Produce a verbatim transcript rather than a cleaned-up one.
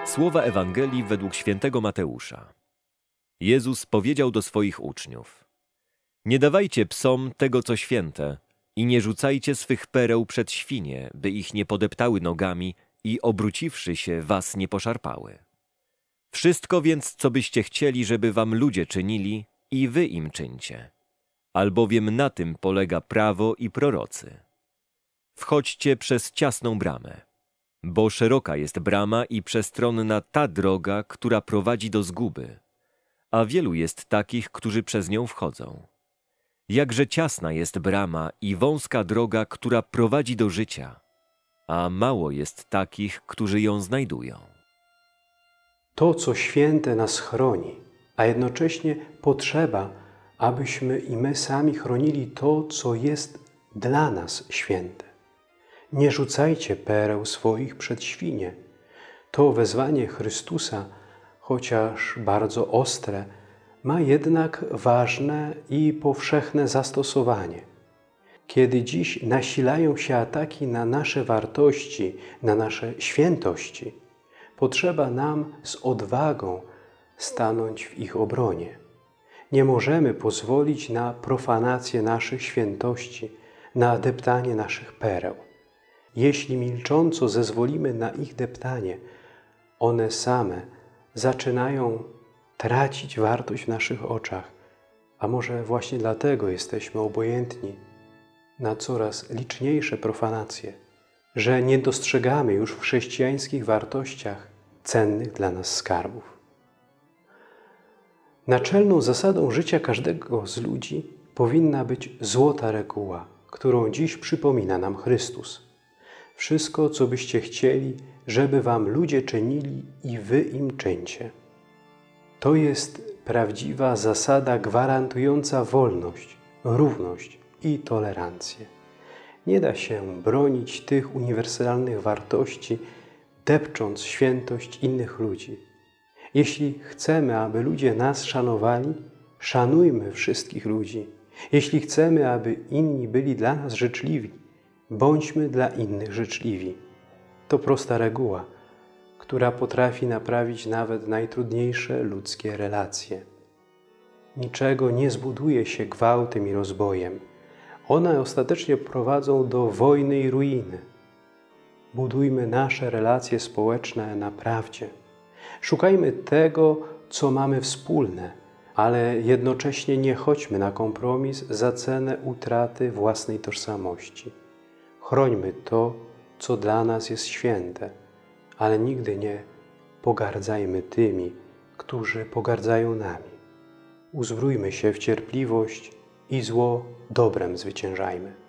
Słowa Ewangelii według świętego Mateusza. Jezus powiedział do swoich uczniów: Nie dawajcie psom tego, co święte, i nie rzucajcie swych pereł przed świnie, by ich nie podeptały nogami i obróciwszy się, was nie poszarpały. Wszystko więc, co byście chcieli, żeby wam ludzie czynili, i wy im czyńcie, albowiem na tym polega prawo i prorocy. Wchodźcie przez ciasną bramę, bo szeroka jest brama i przestronna ta droga, która prowadzi do zguby, a wielu jest takich, którzy przez nią wchodzą. Jakże ciasna jest brama i wąska droga, która prowadzi do życia, a mało jest takich, którzy ją znajdują. To, co święte, nas chroni, a jednocześnie potrzeba, abyśmy i my sami chronili to, co jest dla nas święte. Nie rzucajcie pereł swoich przed świnie. To wezwanie Chrystusa, chociaż bardzo ostre, ma jednak ważne i powszechne zastosowanie. Kiedy dziś nasilają się ataki na nasze wartości, na nasze świętości, potrzeba nam z odwagą stanąć w ich obronie. Nie możemy pozwolić na profanację naszych świętości, na deptanie naszych pereł. Jeśli milcząco zezwolimy na ich deptanie, one same zaczynają tracić wartość w naszych oczach, a może właśnie dlatego jesteśmy obojętni na coraz liczniejsze profanacje, że nie dostrzegamy już w chrześcijańskich wartościach cennych dla nas skarbów. Naczelną zasadą życia każdego z ludzi powinna być złota reguła, którą dziś przypomina nam Chrystus. Wszystko, co byście chcieli, żeby wam ludzie czynili, i wy im czyńcie. To jest prawdziwa zasada gwarantująca wolność, równość i tolerancję. Nie da się bronić tych uniwersalnych wartości, depcząc świętość innych ludzi. Jeśli chcemy, aby ludzie nas szanowali, szanujmy wszystkich ludzi. Jeśli chcemy, aby inni byli dla nas życzliwi, bądźmy dla innych życzliwi. To prosta reguła, która potrafi naprawić nawet najtrudniejsze ludzkie relacje. Niczego nie zbuduje się gwałtem i rozbojem. One ostatecznie prowadzą do wojny i ruiny. Budujmy nasze relacje społeczne na prawdzie. Szukajmy tego, co mamy wspólne, ale jednocześnie nie chodźmy na kompromis za cenę utraty własnej tożsamości. Chrońmy to, co dla nas jest święte, ale nigdy nie pogardzajmy tymi, którzy pogardzają nami. Uzbrójmy się w cierpliwość i zło dobrem zwyciężajmy.